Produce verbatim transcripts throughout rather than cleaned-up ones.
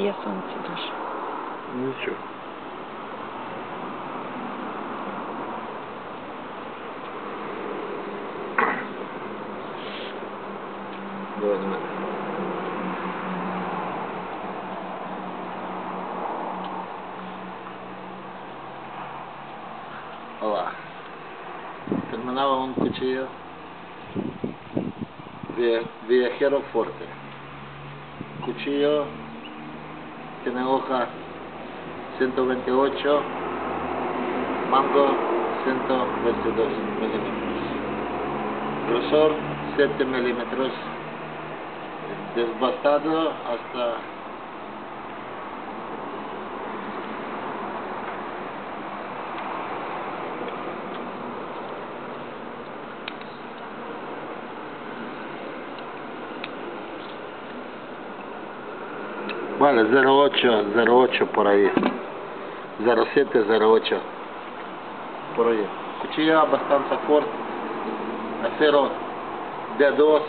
Є сонце дуже. Нічого. Давай до мене. Olá. Terminaba un cuchillo vie, viajero fuerte. Cuchillo tiene hoja ciento veintiocho, mango ciento veintidós milímetros, grosor siete milímetros, desbastado hasta vale, cero ocho, cero ocho por ahí, cero siete, cero ocho por ahí. Cuchilla bastante fuerte, acero D dos,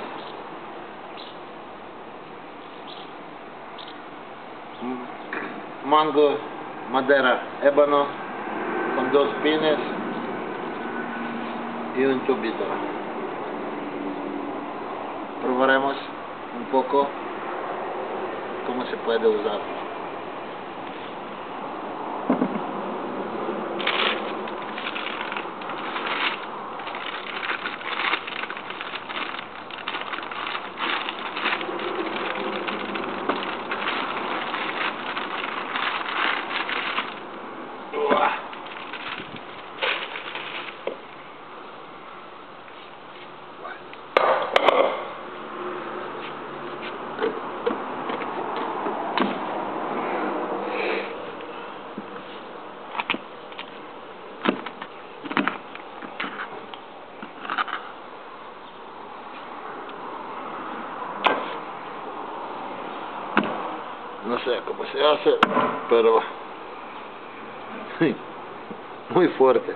mango, madera, ébano con dos pines y un tubito. Probaremos un poco cómo se puede usar. No sé cómo se hace, pero muy fuerte.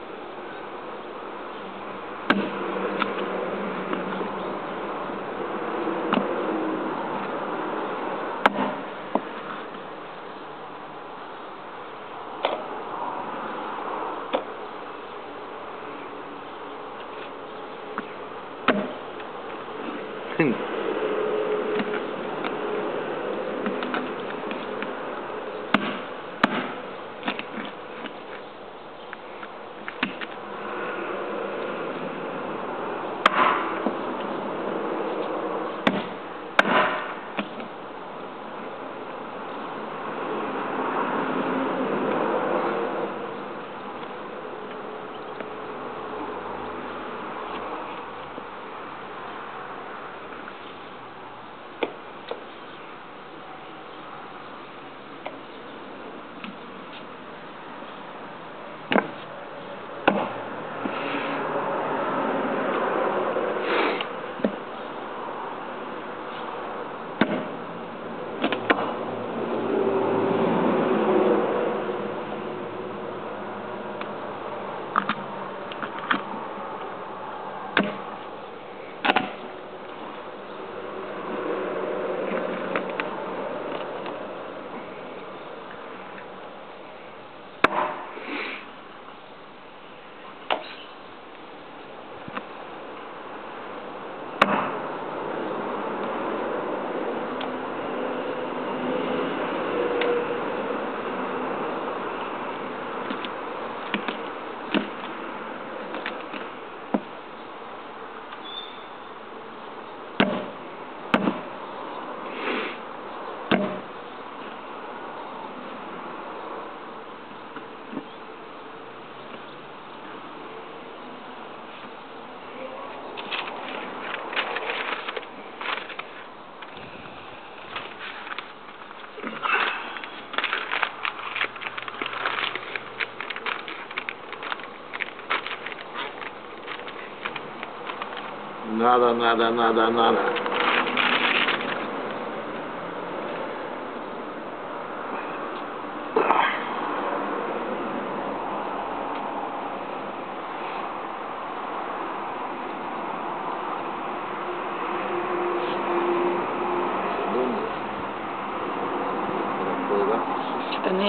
Nada, nada, nada, nada.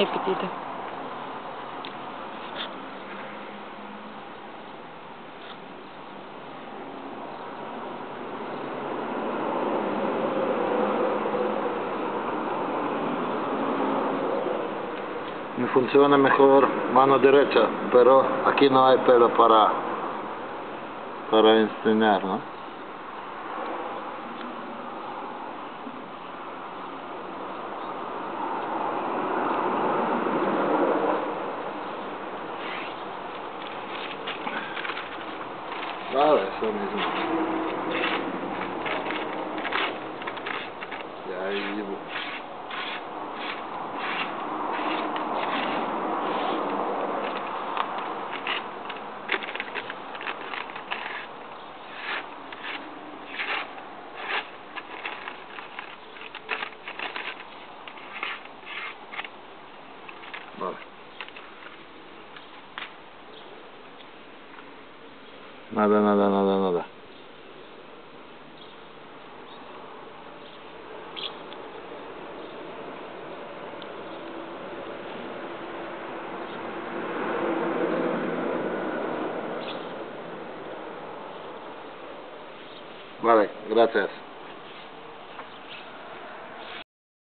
hay apetito. Me funciona mejor mano derecha, pero aquí no hay pelo para para enseñar, ¿no? Vale, eso mismo. Ya ahí llevo. Vale. Nada, nada, nada, nada. Vale, gracias.